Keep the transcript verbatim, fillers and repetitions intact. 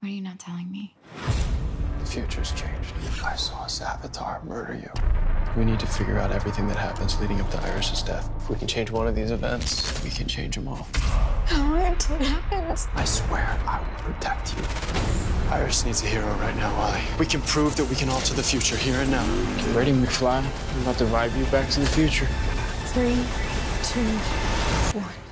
What are you not telling me? The future's changed. I saw a Savitar murder you. We need to figure out everything that happens leading up to Iris's death. If we can change one of these events, we can change them all. I'll wait until it happens. I swear I will protect you. Iris needs a hero right now, Wally. We can prove that we can alter the future here and now. Get ready, McFly. I'm about to vibe you back to the future. Three, two, one.